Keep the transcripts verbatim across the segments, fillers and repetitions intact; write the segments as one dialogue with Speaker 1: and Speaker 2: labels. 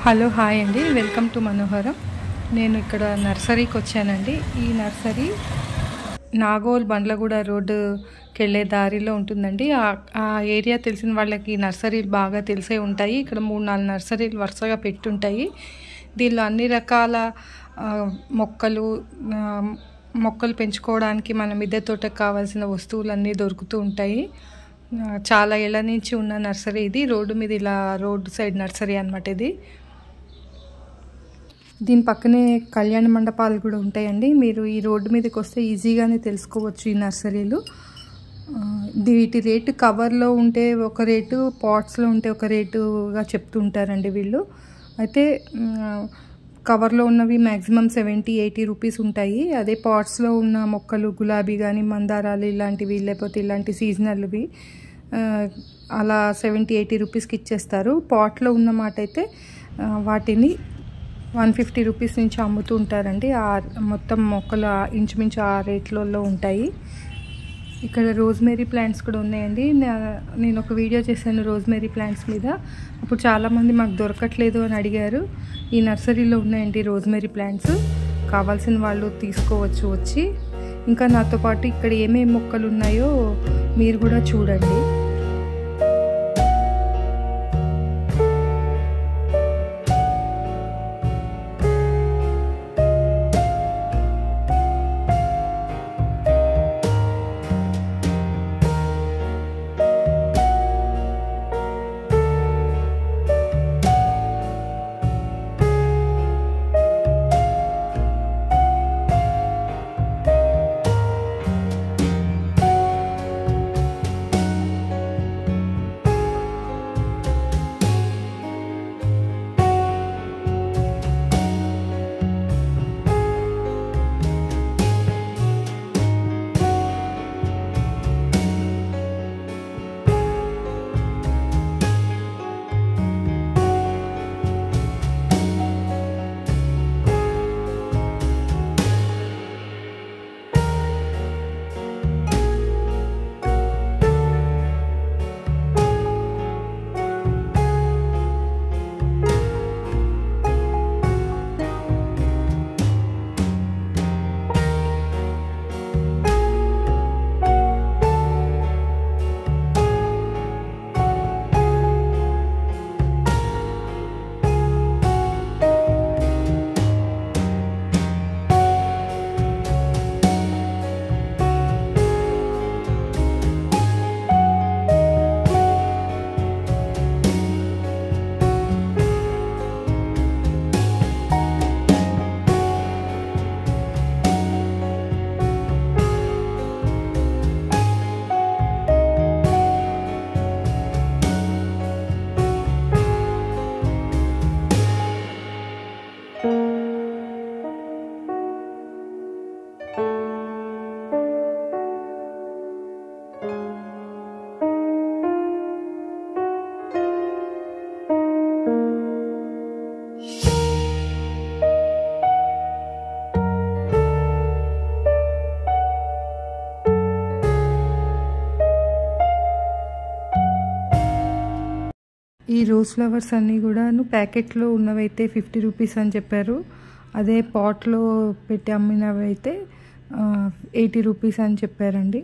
Speaker 1: Hello hi అండి, welcome to Manoharam. నేను ఇక్కడ నర్సరీకి వచ్చానండి. ఈ నర్సరీ నాగోల్ బండ్లగూడ రోడ్డుకి వెళ్ళే దారిలో ఉంటుందండి. ఆ ఏరియా తెలిసిన వాళ్ళకి నర్సరీలు బాగా తెలిసే ఉంటాయి. ఇక్కడ మూడు నాలుగు నర్సరీలు వరుసగా పెట్టుంటాయి. దీనిలో అన్ని రకాల మొక్కలు మొక్కలు పెంచుకోవడానికి మన మిద్దె తోటకు కావాల్సిన వస్తువులన్నీ దొరుకుతూ ఉంటాయి. చాలా ఏళ్ళ నుంచి ఉన్న నర్సరీ ఇది. రోడ్డు మీద ఇలా రోడ్డు సైడ్ నర్సరీ అన్నమాట ఇది. దీని పక్కనే కళ్యాణ మండపాలు కూడా ఉంటాయండి. మీరు ఈ రోడ్డు మీదకి వస్తే ఈజీగానే తెలుసుకోవచ్చు ఈ నర్సరీలు. వీటి రేటు కవర్లో ఉంటే ఒక రేటు, పాట్స్లో ఉంటే ఒక రేటుగా చెప్తుంటారండి వీళ్ళు. అయితే కవర్లో ఉన్నవి మ్యాక్సిమం సెవెంటీ ఎయిటీ రూపీస్ ఉంటాయి. అదే పాట్స్లో ఉన్న మొక్కలు గులాబీ కానీ మందారాలు ఇలాంటివి, లేకపోతే ఇలాంటి సీజనల్వి అలా సెవెంటీ ఎయిటీ రూపీస్కి ఇచ్చేస్తారు. పాట్లో ఉన్న మాట అయితే వాటిని వన్ ఫిఫ్టీ రూపీస్ నుంచి అమ్ముతూ ఉంటారండి. ఆ మొత్తం మొక్కలు ఇంచుమించు ఆ రేట్లలో ఉంటాయి. ఇక్కడ రోజ్మేరీ ప్లాంట్స్ కూడా ఉన్నాయండి. నేను ఒక వీడియో చేశాను రోజ్మేరీ ప్లాంట్స్ మీద. అప్పుడు చాలామంది మాకు దొరకట్లేదు అని అడిగారు. ఈ నర్సరీలో ఉన్నాయండి రోజ్మేరీ ప్లాంట్స్. కావాల్సిన వాళ్ళు తీసుకోవచ్చు వచ్చి. ఇంకా నాతో పాటు ఇక్కడ ఏమేమి మొక్కలు ఉన్నాయో మీరు కూడా చూడండి. ఈ రోజ్ ఫ్లవర్స్ అన్నీ కూడాను ప్యాకెట్లో ఉన్నవైతే ఫిఫ్టీ రూపీస్ అని చెప్పారు. అదే పాట్లో పెట్టి అమ్మినవి అయితే ఎయిటీ రూపీస్ అని చెప్పారండి.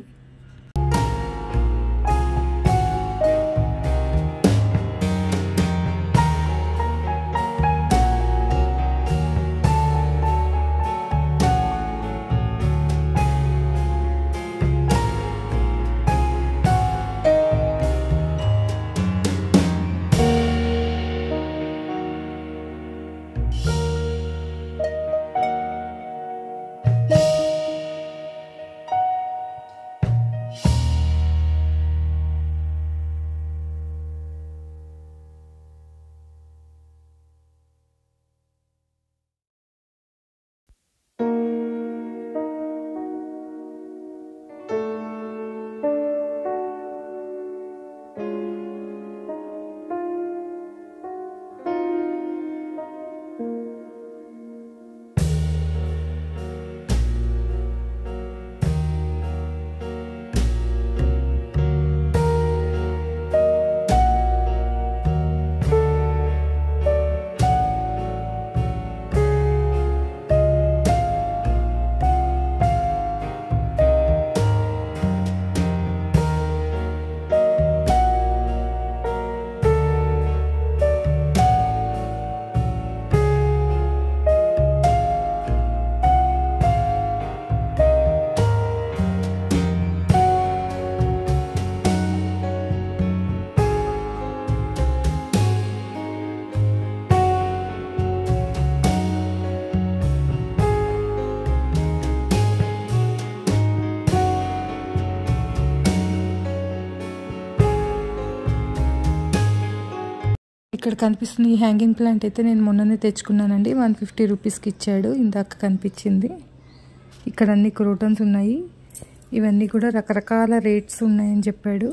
Speaker 1: ఇక్కడ కనిపిస్తున్న ఈ హ్యాంగింగ్ ప్లాంట్ అయితే నేను మొన్ననే తెచ్చుకున్నానండి. వన్ ఫిఫ్టీ రూపీస్కి ఇచ్చాడు, ఇందాక కనిపించింది. ఇక్కడ అన్ని క్రోటన్స్ ఉన్నాయి, ఇవన్నీ కూడా రకరకాల రేట్స్ ఉన్నాయని చెప్పాడు.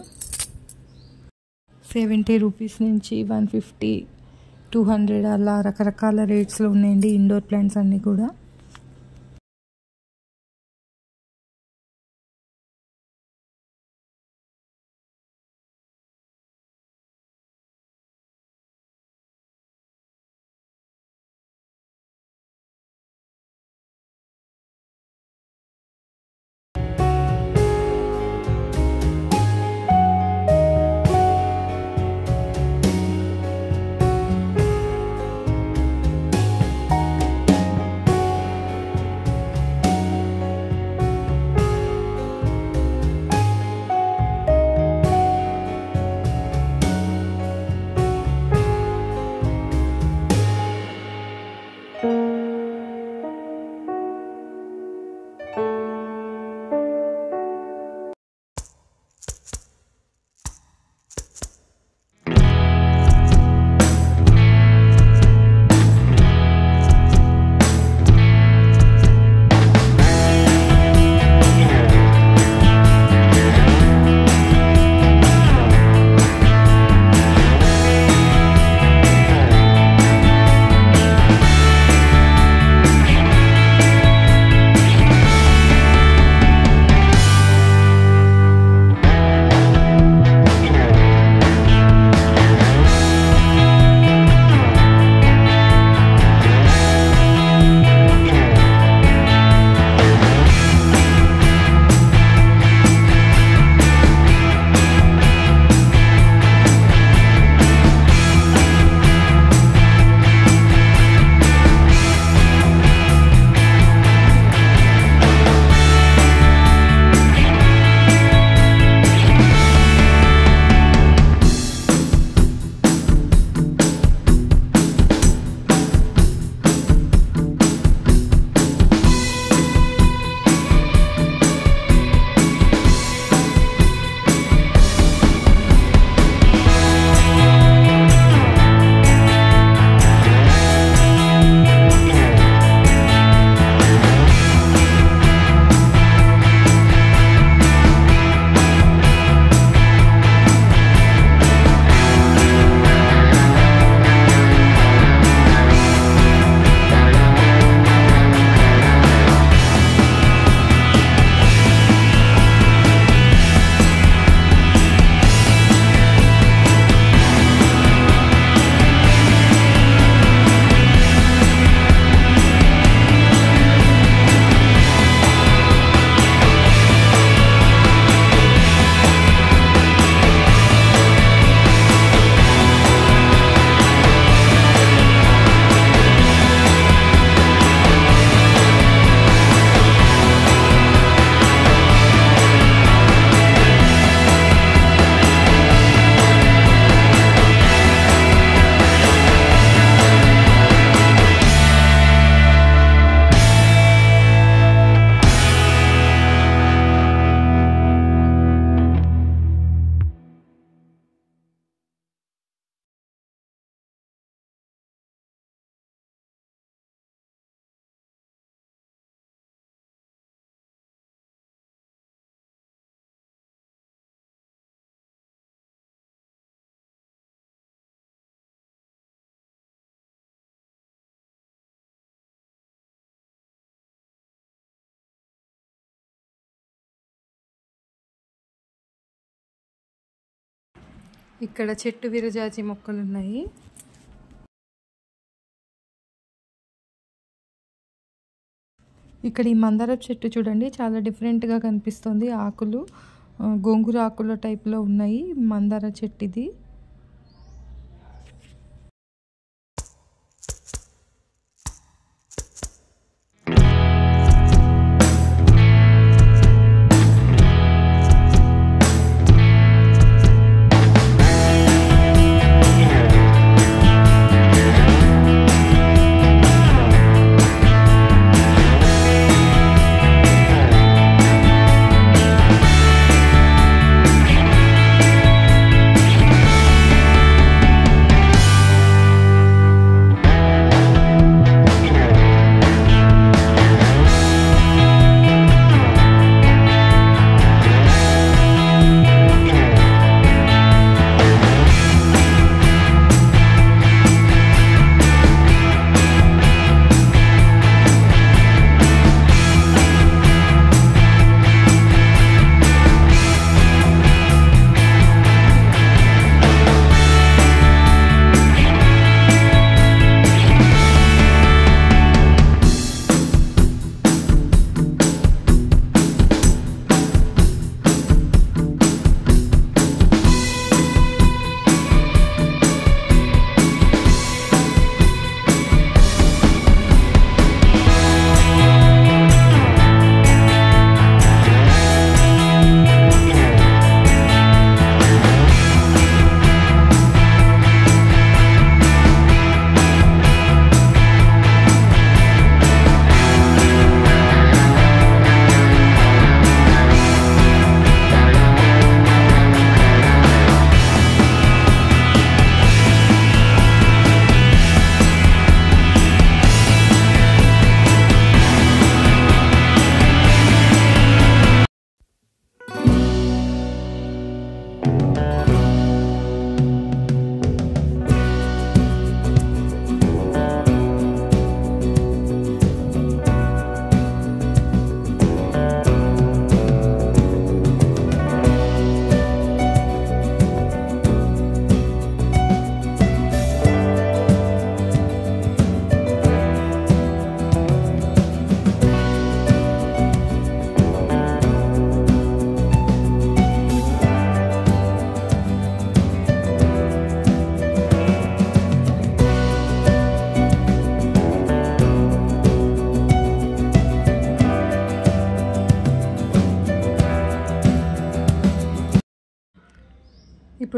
Speaker 1: సెవెంటీ రూపీస్ నుంచి వన్ ఫిఫ్టీ టూ హండ్రెడ్ అలా రకరకాల రేట్స్లో ఉన్నాయండి ఇండోర్ ప్లాంట్స్ అన్నీ కూడా. ఇక్కడ చెట్టు విరజాజి మొక్కలు ఉన్నాయి. ఇక్కడ ఈ మందార చెట్టు చూడండి, చాలా డిఫరెంట్గా కనిపిస్తుంది. ఆకులు గోంగూర ఆకుల టైప్లో ఉన్నాయి. మందార చెట్టు ఇది.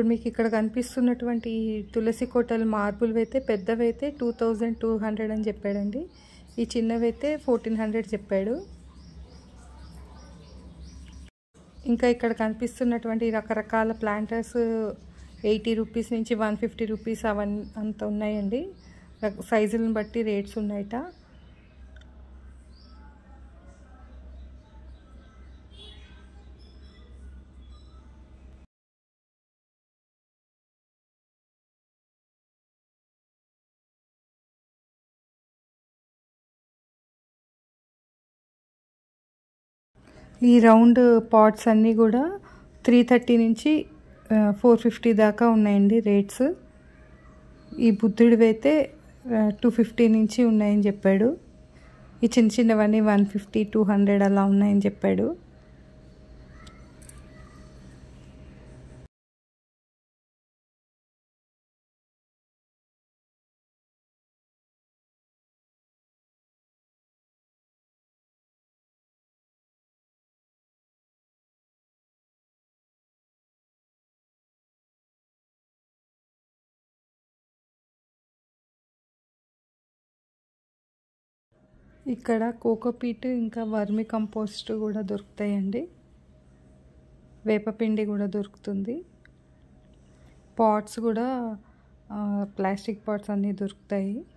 Speaker 1: ఇప్పుడు మీకు ఇక్కడ కనిపిస్తున్నటువంటి తులసి కోటల్ మార్బుల్ అయితే పెద్దవైతే టూ థౌజండ్ టూ హండ్రెడ్ అని చెప్పాడండి. ఈ చిన్నవైతే ఫోర్టీన్ హండ్రెడ్ చెప్పాడు. ఇంకా ఇక్కడ కనిపిస్తున్నటువంటి రకరకాల ప్లాంటర్స్ ఎయిటీ రూపీస్ నుంచి వన్ ఫిఫ్టీ రూపీస్ అవన్నీ అంత ఉన్నాయండి. సైజులను బట్టి రేట్స్ ఉన్నాయట. ఈ రౌండ్ పాట్స్ అన్నీ కూడా త్రీ థర్టీ నుంచి ఫోర్ ఫిఫ్టీ దాకా ఉన్నాయండి రేట్స్. ఈ బుద్ధుడివి అయితే టూ ఫిఫ్టీ నుంచి ఉన్నాయని చెప్పాడు. ఈ చిన్న చిన్నవన్నీ వన్ ఫిఫ్టీ టూ హండ్రెడ్ అలా ఉన్నాయని చెప్పాడు. ఇక్కడ కోకోపీట్ ఇంకా వర్మి కంపోస్ట్ కూడా దొరుకుతాయండి. వేపపిండి కూడా దొరుకుతుంది. పాట్స్ కూడా ప్లాస్టిక్ పాట్స్ అన్నీ దొరుకుతాయి.